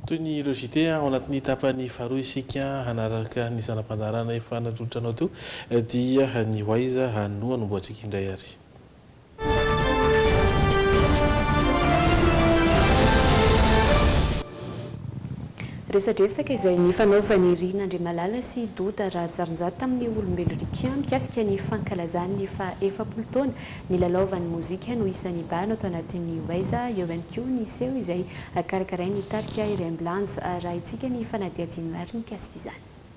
toy ny logité ao anatin'ny tapany faharoa isika hanaraka ny zanam-pandarana efa natrotranao teo dia ny waiza no anomboantsika indray ary. Resadresaka izay ny fanaovany Rin'Andriamalala sy Doda Rajaronjata tamin'ny olombelo rika mikasika ny fankalazany fa efapolo taona ny lalaovan'ny mozika no isan'ny bana tao anatin'ny waiza eo ihany koa ny seho izay karakarainy tarika iray ambulance raha itsika ny fanadihadiana ary mikasika izany.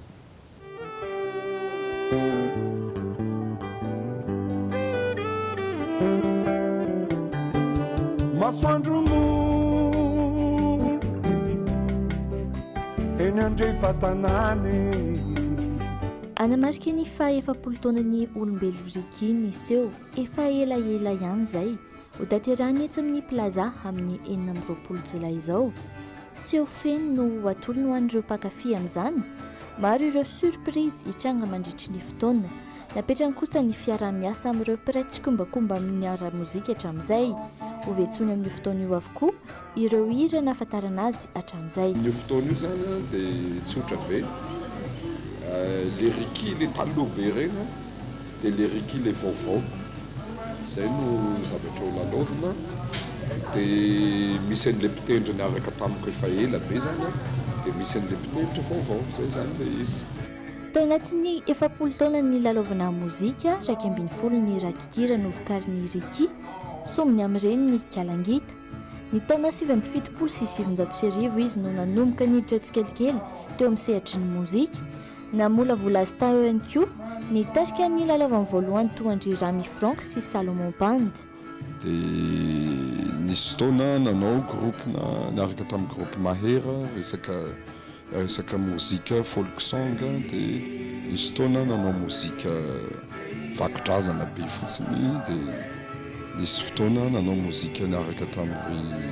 Masoandro anamarika ny faha-efapolo taonany olombelo rika ny seho efa elaela ihany izay ho tanterahany etsy amin'ny plaza amin'ny 20 jolay izao. Seho feno no atolony ho an'ireo mpankafy amin'izany. Maro ireo surprise hitranga mandritry ny fotoana. Napetrany kosa ny fiara-miasa amin'ireo mpiray tsikombakomba amin'ny ara-mozika hatramin'izay. Ho vetsony amin'ny fotoana io avokoa ireo hira nahafantarana azy hatramin'izay. Io fotoana io zany dia tsotra be. Le riki le taloha be reny dia le riki le vaovao. Izay no zavatra ho lalaovina. Dia misy an'ilay mpitendry niaraka tamiko efa ela be zany dia misy an'ilay mpitendry vaovao. Izay zany ilay izy. Tao anatin'ny efapolo taona ny lalaovana mozika, 20 ny rakikira no vokarin'ny riki, sominy amin'ireny ny kalangita. Ny taona 77 sy 700 izy no nanomboka niditra tsikelikely teo amin'ny sehatry ny mozika. Namolavola azy tao ihany koa ny tarika ny lalaovany voalohany toandry Rami Frank sy Salomon Band. Dia nisy fotoana nanao groupe niaraka tamin'ny groupe Mahera resaka mozika folk song dia nisy fotoana nanao mozika vakidrazana be fotsiny dia nisy fotoana nanao mozika niaraka tamin'ny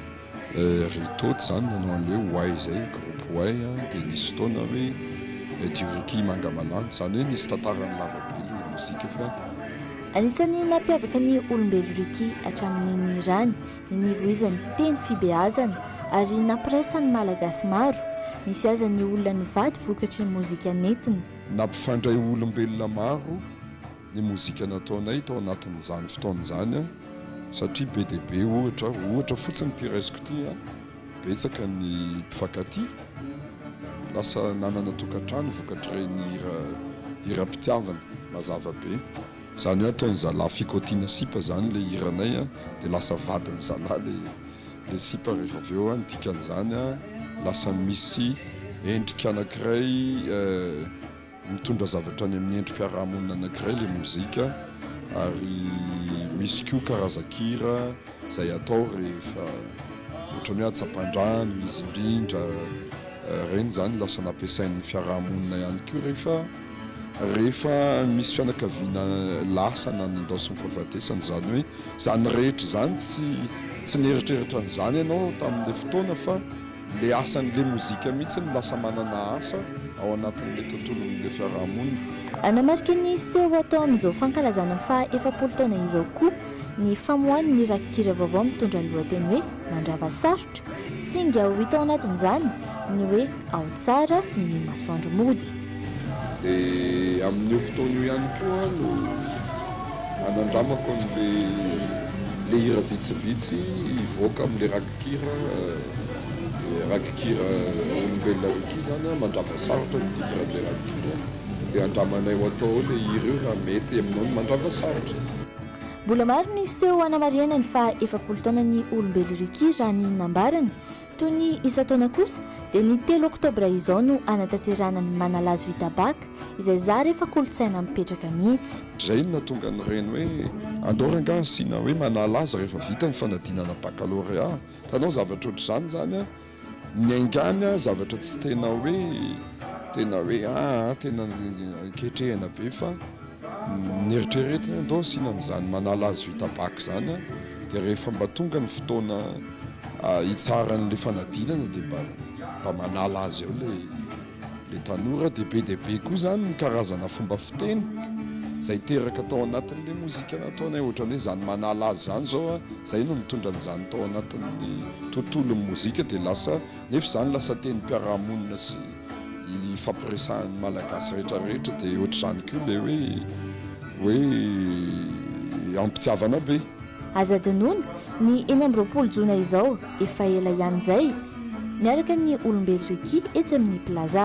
Ritoty zany nanao an'ilay Wai zay groupe Wai dia nisy fotoana hoe Dioriki Mangamalany zany hoe nisy tantarany lavabe ny mozika fa anisan'ny nampiavaka ny olombelo riki hatramin'ny rany ny nivoizany teny fibeazana ary nampiresany malagasy maro. Misy aza ny olona nivady vokatry ny mozika nentina. Nampifandray olombelona maro ny mozika nataonay tao anatin'izany fotoana izany satria be dia be ohatra fotsiny ty raisiko ty betsaka ny mpifankaty lasa nanana tokantrano vokatr'ireny hira-pitiavana mazava be. Zany hoe ataon'ny zalahy fikotiana sipa zany le hiranay dia lasa vadiny zalahy le sipa rehefa avy eo ny dikan'izany lasa misy endrika anankiray mitondra zavatra any amin'ny endrim-piarahamonina anankiray le mozika ary misy koa karazakira izay atao rehefa ohatrany hoe atsapan-drano izy indrindra reny zany lasa nampiasain'ny fiarahamonina ihany koa rehefa misy fianakaviana lasa na nindosiny fahafatesana zany hoe zany rehetra zany tsy nieritreritra n'izany ianao tamin'ilay fotoana fa le asan'le mozika mihitsy ny lasa manana asa ao anatin'le tontolon'le fiarahamonina. Anamarika ny seho atao amin'izao fankalazana fa efapolo taona izao koa ny famoahany ny rakikira vaovao mitondra ny lohateny hoe mandrava sarotra singa ho hita ao anatin'izany ny hoe ao tsara sy ny masoandro mody. Dia amin'io fotoana io ihany koa no anandramako le hira vitsivitsy hivoaka amin'le rakikira olombelona riki zany mandrava sarotra ny titran'le rakikira dia andramanay ho atao le hira io raha mety aminao ny mandrava sarotra. Mbola maro ny seho anamariana ny fa efapolo taona ny olombelo riki raha ny nambarany. Toy ny isa-taona kosa dia ny 3 oktobra izao no anatanterana ny manalazo itabaka izay zary efa kolontsaina mipetraka mihitsy. Zay no natonga nyreny hoe andoranga asiana hoe manalaza rehefa vita ny fanadinana baccalauréat. Tanao zavatra ohatr'izany zany ny aingany zavatra tsy tena ketrehana be fa nieritreretina andao asianan'izany manalazo itabaka zany dia rehefa mba tonga ny fotoana hitsaran'le fanadinana dia mba manala azy eo le tanora dia be koa zany ny karazana fomba fiteny zay teraka tao anatin'le mozika nataonay ohatrany hoe zany manala azy zany zao a zay no mitondra n'izany tao anatin'ny tontolon'ny mozika dia lasa nefa zany lasa teny mpiarahamonina sy ifampiresahan'ny malagasy rehetrarehetra dia ohatra zany koa le hoe ampitiavana be azadinony ny 20 jona izao efa ela ihany izay miaraka ny olombelo reky etsy amin'ny plaza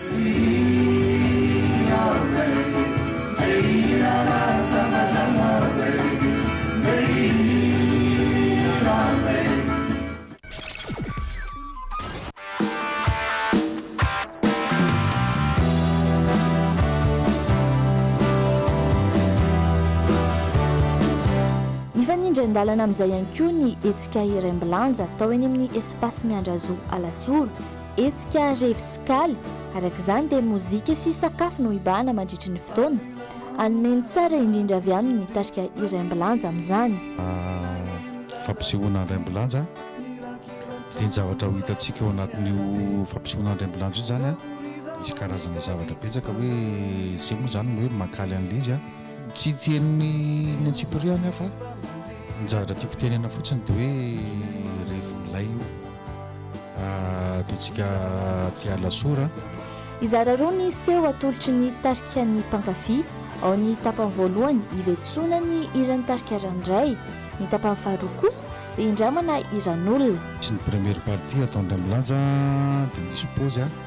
mifanindran-dalana amin'izay ihany koa ny etsika iram-bilanja atao eny amin'ny espace miandrazo alasoro etsika reviskaly araka izany dia mozika sy sakafo no ibahana mandritry ny fotoana anomeny tsara indrindra avy amin'ny tarika iram-bilanja amin'izany fampisehoana iram-bilanja dia ny zavatra ho hitantsika ao anatin'io fampisehoana iram-bilanja io zany a misy karazana zavatra betsaka hoe zay moa zany hoe makaly an'ilay izy a tsy tian'ny ny antsipiriany fa ny zavatra tiako tenena fotsiny dia hoe rehefa milay io toantsika tialasora izara roa ny seho atolotry ny tarika ny mpankafy ao ny tapany voalohany ivetsona ny iran'ny tarika randray ny tapany faharoa kosa dia indramana iran'olona sy ny première partie ataon'iray-milanja dia misy paozy a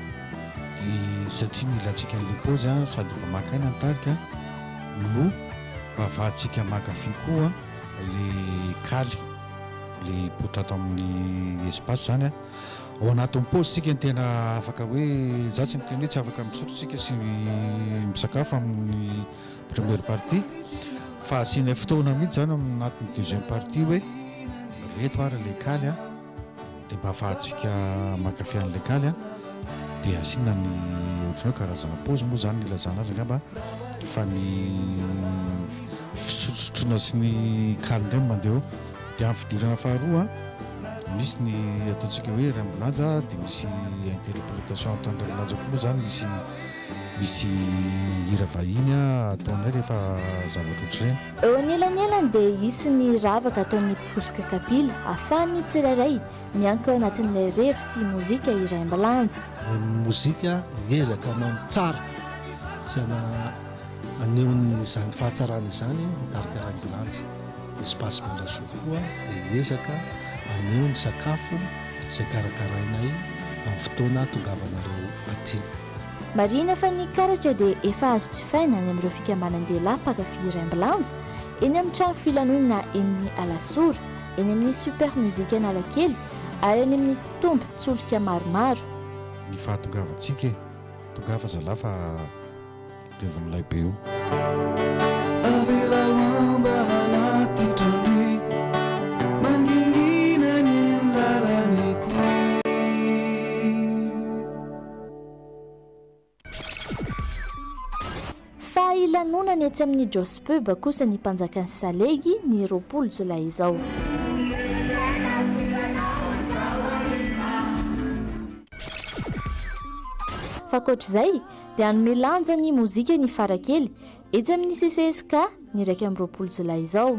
dia satria ny ilantsika n'le paozy a sady mba makaina ny tarika no vavantsika makafy koa le kaly le potra ato amin'ny espace zany a ao anatin'ny paozy sika ny tena afaka hoe za tsy miteny hoe tsy afaka misotrotsika sy misakafo amin'ny première partie fa asiana fotoana mihitsy zany anatin'ny deuxième partie hoe reto ary le kaly a dia mba afahantsika makafy an'le kaly a dia asiana ny ohatrany hoe karazana paozy moa zany ilazana azy angamba fa ny fisotrosotrona sy ny kaly ndray mandeha eo dia amin'ny fidirana faharoa misy ny ataontsika hoe iram-bilanja dia misy interprétation ataon'iray-bilanja koa moa zany misy hira vahiny ataonay rehefa zavatra ohatr'ireny eo anelanyelany dia hisy ny ravaka ataon'ny posika kapila ahafahany tsirairay mianko eo anatin'ilay revo sy mozika iray-bilanja mozika ezaka anao tsara sana aneony izany fahatsarana izany mitarika iray-bilanja espace mandraso koa dia ezaka aneo ny sakafo izay karakarainay amin'ny fotoana tongavanareo aty marina fa ny karatra dia efa azo tsy faina any amin'ireo fikambanandehilahy mpakafy iray-bilanja eny amin'ny trano filanonana eny alasora eny amin'ny super musique analakely ary eny amin'ny tombo tsolika maromaro ny fahatongavantsika e tongava zalahy fa reva milay be io fa ilanonany etsy amin'ny jospub kosa ny mpanjakany salegy ny 20 jolay izao fa koatr'izay dia anomelanja ny mozika ny farakely etsy amin'ny CCSK ny 20 jolay izao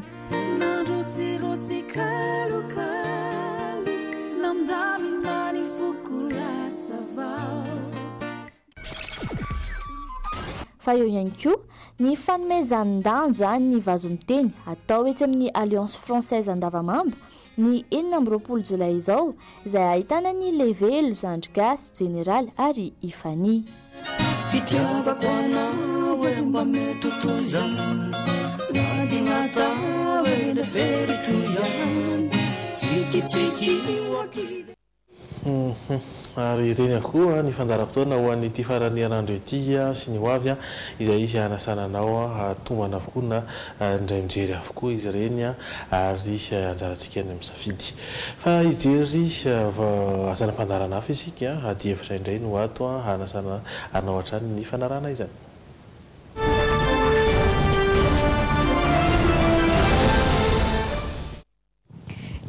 fa eo ihany koa ny fanomezan-danja ny vazomiteny atao etsy amin'ny alliance française andavamamba ny 20 jolay izao izay ahitana ny levelo zandrigasy général ary ifany fitiavako anao e mba mety toizana nadignata e le very toyana tsikitsiky ary ireny akoa ny fandara-potoana ho an'ity farany anandro ity sy ny hoavy izay anasananao tombana avokoa na indray mijery avokoa izy ireny ary anjarantsika ny misafidy fa ijery azana-pandarana hafa isika ady hevitra indray no ato hanasana anao hatrany ny fanarana izany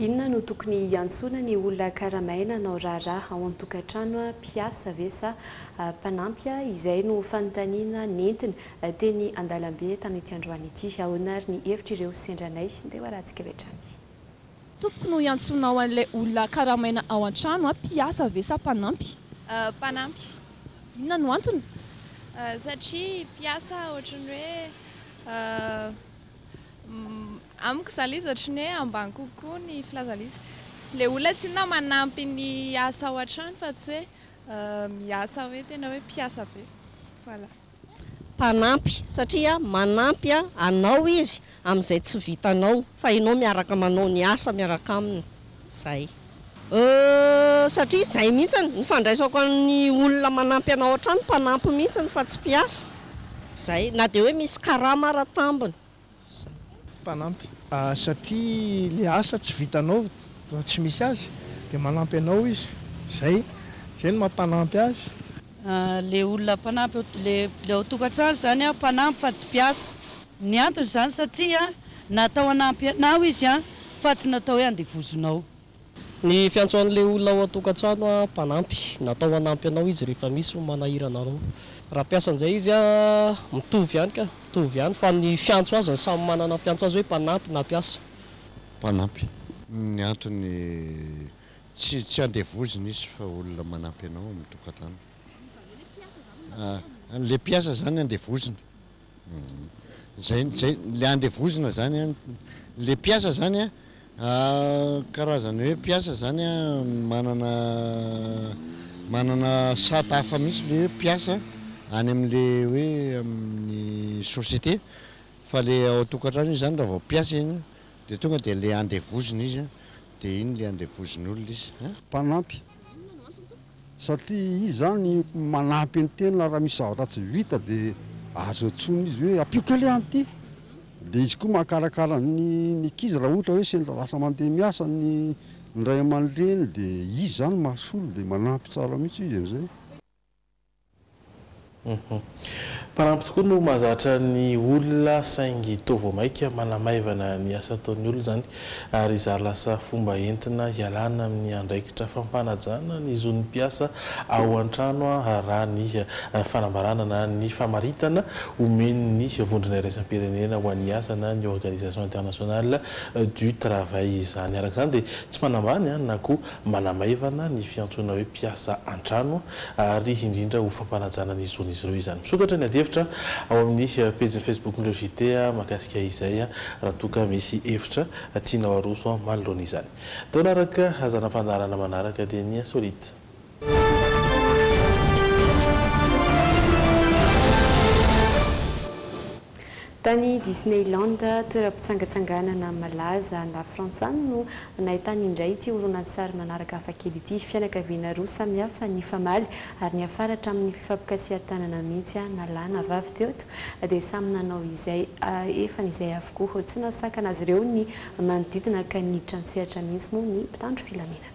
Inona no tokony hiantsona ny olona karamaina anao raharaha ao an-tokantrano mpiasa ve sa mpanampy izay no fanontaniana nentina teny Andalambe tamin'ity androany ity. Ahoana ary ny hevitra ireo sendranay dia hoarantsika vetrany. Tokony ho iantsonao an'ilay olona karamaina ao an-trano mpiasa ve sa mpanampy? Mpanampy. Inona no antony? Satria mpiasa ohatran'ny hoe amiko zala izy ohatran'ny hoe ambany kokoa ny filazana izy. Ilay olona tsy na manampy ny asa ao an-trano fa tsy hoe miasa hoe tena hoe mpiasa be. Voilà. Mpanampy satria manampy anao izy amin'izay tsy vitanao fa ianao miaraka manao ny asa miaraka aminy. Zay. Satria izay mihitsy ny fandraisako ny olona manampy anao an-trano mpanampy mihitsy fa tsy mpiasa. Zay na dia hoe misy karama ara-tambiny. Mpanampy satria le asa tsy vitanao raha tsy misy azy dia manampy anao izy. Zay no mampanampy azy. Le olona mpanampy le ao tokantrano zany mpanampy fa tsy mpiasa. Ny antony zany satria natao hanampy anao izy fa tsy natao hoe handevozonao. Ny fiantsoan'ilay olona ao an-tokantrano mpanampy natao hanampy anao izy rehefa misy manahirana anao. Raha mpiasa an'izay izy mitovy ihany ka, mitovy ihany fa ny fiantso azy samy manana fiantso azy hoe mpanampy na mpiasa. Mpanampy. Ny antony tsy handevozina izy fa olona manampy anao amin'ny tokantrano. Le mpiasa zany handevozina. Zay le handevozina zany le mpiasa zany karazana hoe mpiasa zany manana sata hafa misy le mpiasa any amin'le hoe amin'ny société fa le ao tokantrano izy zany raha vao mpiasa iny dia tonga dia le handevozina izy dia iny le handevozin'olona izy. Mpanampy satria izy zany manampy ny tena raha misy zavatra tsy vita dia azo antsony izy hoe ampioka le an'ity. Dia izy koa mahakarakara ny kizy raha ohatra hoe sendra lasa mandeha miasa ny ray aman-dreny dia izy zany mahasolo dia manampy tsara mihitsy izy amin'izay. Mpanampy tokoa no mahazatra ny olona saingy tovo maika manamaivana ny asa ataon'ny olona zany ary zary lasa fomba entina hialana amin'ny andraikitra fampanajana ny zon'ny mpiasa ao an-trano raha ny fanambarana na ny famaritana omen'ny vondrona iraisam-pirenena ho an'ny asa na ny organisation internationale du travail izany. Araka izany dia tsy manambany na koa manamaivana ny fiantsoana hoe mpiasa an-trano ary indrindra ho fampanajana ny zon'izy ireo izany. Misokatra ny adevitra ao amin'ny page Facebook ny JT makasika izay raha toka misy hevitra tianao aroso manoloana izany. Tao naraka azanam-pandarana manaraka dia ny solita. Tany Disneyland toeram-pitsangatsanganana malaza na frantsany no nahitany indray ity horonan-tsary manaraka hafakely ity fianakaviana roa samihafa ny famaly ary ny afaratra amin'ny fifampikasihan-tanana mihitsy na lahy na vavy teto dia samy nanao izay efan'izay avokoa tsy nasakana azy ireo ny manodidina ka niditra an-tsehatra mihitsy moa ny mpitandro filaminana.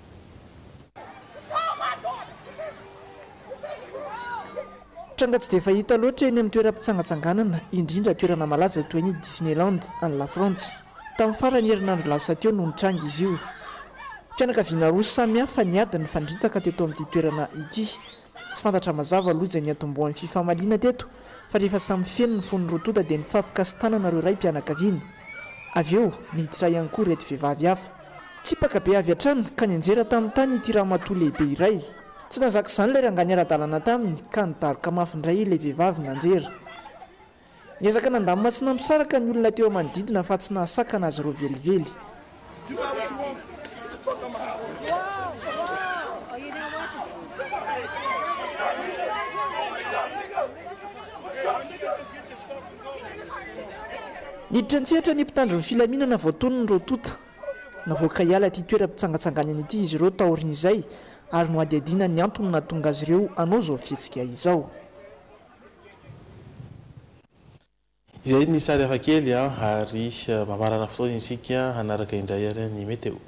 Tranga tsy dia fahita loatra eny amin'ny toeram-pitsangatsanganana indrindra toerana malaza toy ny Disneyland any La France. Tamin'ny farany herinandro lasa teo no nitranga izy io. Fianakaviana roa samihafa niady ny fandritaka teto amin'ity toerana ity. Tsy fantatra mazava loja ny atombohan'ny fifamaliana teto fa rehefa samy feno ny fon'ny rotoda dia nifampikasitanana ireo ray mpianakaviana. Avy eo niditra ihany koa reto vehivavy hafa. Tsipaka be avy hatrany ka nianjera tamin'ny tany ity ramatoa lehibe iray. Tsy nazaka izany ilay rangany ara-dalana taminy ka nidaroka mafy indray ilay vehivavy nanjera. Niezaka nandamina tsy nampisaraka ny olona teo manodidina fa tsy nahasakana azy ireo velively. Niditra an-tsehatra ny mpitandro ny filaminana voatony ny rotota. Navoaka hiala ity toeram-pitsangatsanganana ity izy ireo taorin'izay ary no adiadiana ny antony nahatonga azy ireo anao izao fihetsika izao. Izay ny sary hafakely ary mamarana fotoana isika hanaraka indray ary ny meteo.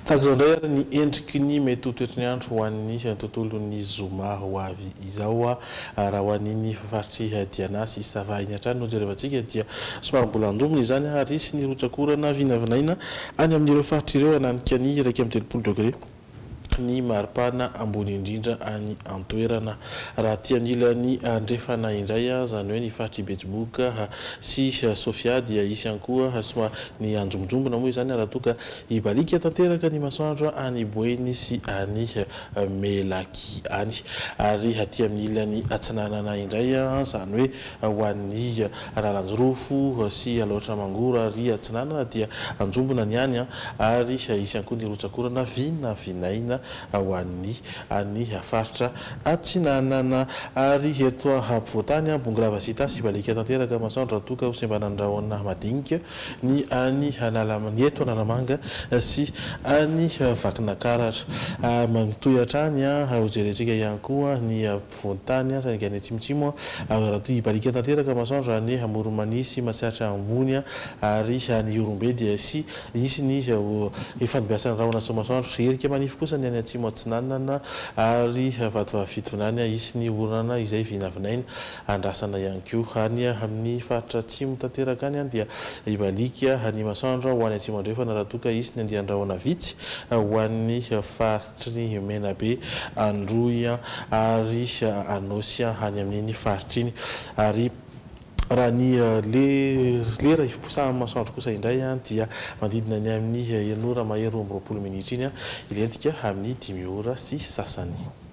tahaka izao indray ary ny endriky ny mety ho toetry ny andro ho an'ny tontolon'ny zoma ho avy izao raha ho an'iny fafaritry dianasy sava iny hatrany no jerevantsika dia somary mbola andomina izany ary sy ny rotsakorana vinavinaina any amin'ireo faritry ireo ananika ny 1.3 degré ny maripana ambony indrindra any antoerana raha tia amin'ilany andrefana indray zany hoe ny faritry Betsiboka sy Sofia dia isy ihany koa somary ny anjomonjombona moa izany raha toka hibalika tanteraka ny masoandro any Boeny sy any Melaky any ary aty amin'ilany atsinanana indray zany hoe ho an'ny Ralanjorofo sy Alaotra Mangoro ary atsinanana dia anjombona ny any ary isy ihany koa ny rotsakorana vinavinaina ho an'ny faritra atsinanana ary eto ampovoantany Bongrava Sita sy balika tanteraka masoandro raha toka ho sembanandrahona madinika ny any eto Analamanga sy any Vakinakaratra manotoy hatrany ho jerentsika ihany koa ny ampovoantany sainga ny atsimotsimo raha toy balika tanteraka masoandro any Moromanisy Matsiatra ambony ary ny Orombe dia sy isy ny fandibiasana rahona sy masoandro serika manify kosa ny any atsimo atsinanana ary vatovavitonany isy ny orana izay vinavinaina andrasana ihany koa any amin'ny faritra atsimo tanteraka any dia ibalika ny masoandro ho any atsimo andrefana raha toka isy ny andiandrahona vitsy ho an'ny faritry Menabe Androy ary Anosy any amin'iny faritra iny ary raha ny lera ifiposahan'ny masoandro kosa indray dia mandidina ny amin'ny 1:20 minitra iny ilentika amin'ny 5 ora sy sasany.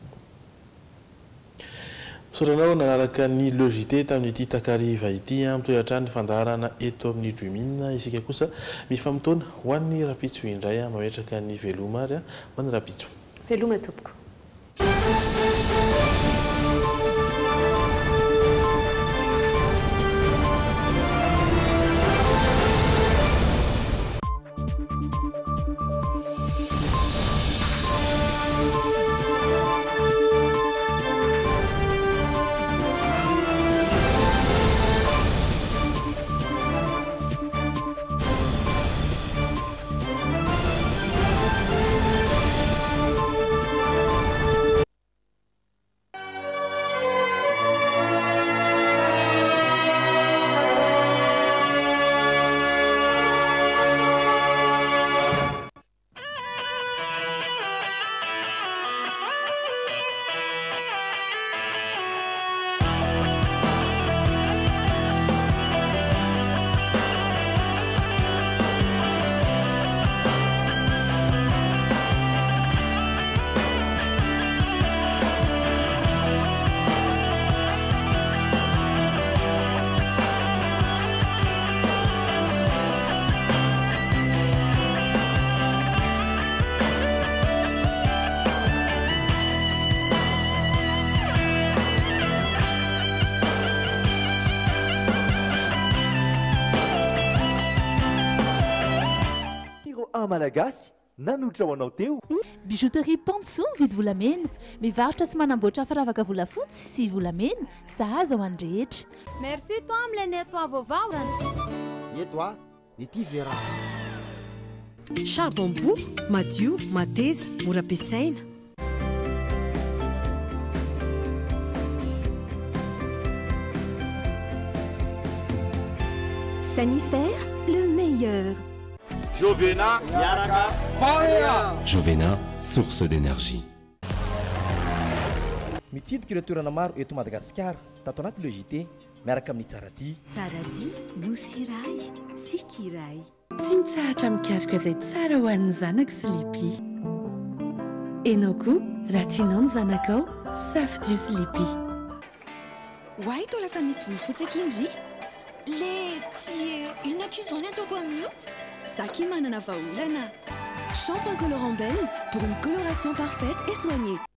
Soranao nanaraka ny logité tamin'ity takariva ity mitoy hatrany fandaharana eto amin'ny Drimina isika kosa mifamitona ho an'ny rapitso indray mametraka ny veloma ary ho an'ny rapitso. Veloma tompoko. Malagasy nanotra ho anao teo. Bijouterie Panso vidy volamena, mivarotra sy manamboatra firavaka volafotsy sy volamena, sahaza ho andrehetra. Merci toi am'ilay nettoie vaovao. Nettoie ny ty vera. Charbon bout, madio, mateza, mora ampiasaina. Sanifère, le meilleur. Jovena, Yaraka, Jovena, source d'énergie. Mitsidika ireo toerana maro eto Madagasikara, tato anaty logité miaraka amin'ny Tsarady. Tsarady, nosy iray, tsiky iray. Tsy mitsahatra mikaroka izay tsara ho an'ny zanako sy lipi. Enao koa raha tianao ny zanakao, safidio sy lipi. Hoay toa lasa misy volofotsy indry. Le tsy inakizony ataoko amin'io. Saki manana vaolana. Shampoing colorant belle pour une coloration parfaite et soignée.